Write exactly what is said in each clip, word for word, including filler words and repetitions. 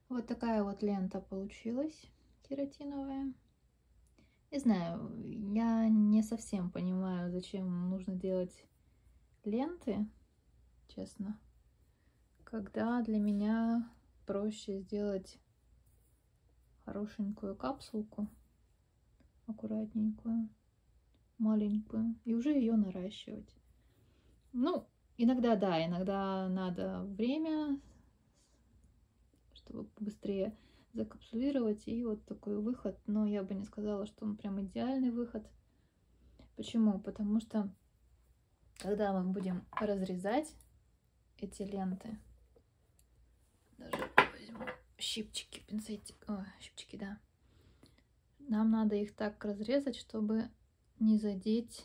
Вот такая вот лента получилась кератиновая. Не знаю, я не совсем понимаю, зачем нужно делать ленты, честно. Когда для меня проще сделать хорошенькую капсулку, аккуратненькую, маленькую, и уже ее наращивать. Ну, иногда да, иногда надо время, чтобы быстрее закапсулировать, и вот такой выход. Но я бы не сказала, что он прям идеальный выход. Почему? Потому что когда мы будем разрезать эти ленты, даже возьму щипчики, пинцетик, о, щипчики, да, нам надо их так разрезать, чтобы не задеть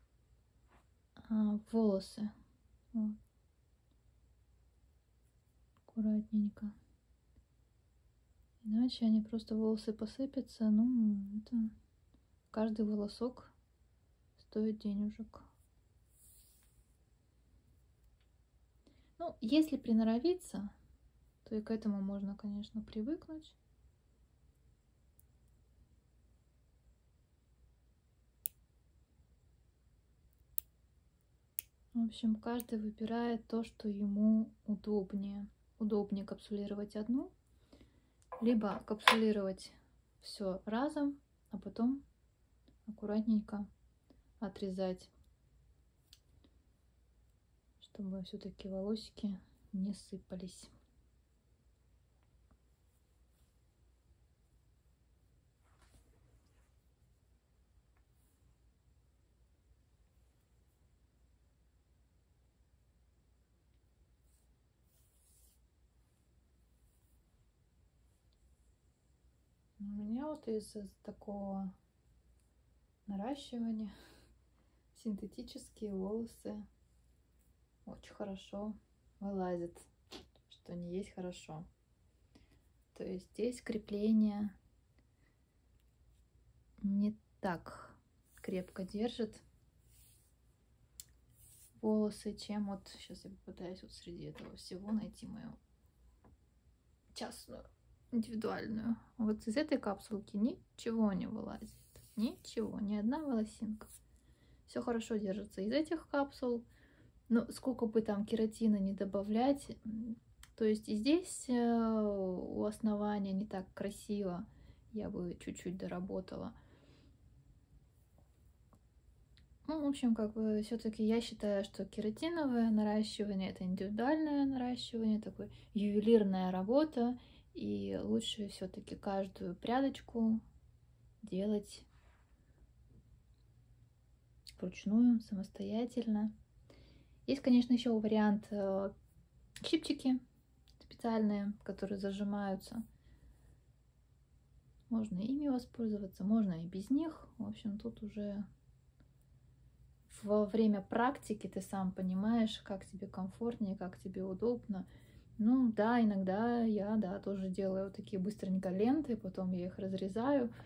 а, волосы. Вот. Аккуратненько. Иначе они просто волосы посыпятся. Ну, это каждый волосок стоит денежек. Ну, если приноровиться, то и к этому можно, конечно, привыкнуть. В общем, каждый выбирает то, что ему удобнее. Удобнее капсулировать одну, либо капсулировать все разом, а потом аккуратненько отрезать, чтобы все-таки волосики не сыпались. У меня вот из-за такого наращивания синтетические волосы очень хорошо вылазят, что не есть хорошо. То есть здесь крепление не так крепко держит волосы, чем вот сейчас я попытаюсь вот среди этого всего найти мою частную, индивидуальную. Вот из этой капсулки ничего не вылазит. Ничего, ни одна волосинка. Все хорошо держится из этих капсул. Но сколько бы там кератина не добавлять, то есть и здесь у основания не так красиво. Я бы чуть-чуть доработала. Ну, в общем, как бы все-таки я считаю, что кератиновое наращивание — это индивидуальное наращивание, такое ювелирная работа, и лучше все-таки каждую прядочку делать вручную, самостоятельно. Есть, конечно, еще вариант щипчики специальные, которые зажимаются. Можно ими воспользоваться, можно и без них. В общем, тут уже во время практики ты сам понимаешь, как тебе комфортнее, как тебе удобно. Ну да, иногда я, да, тоже делаю вот такие быстренько ленты, потом я их разрезаю.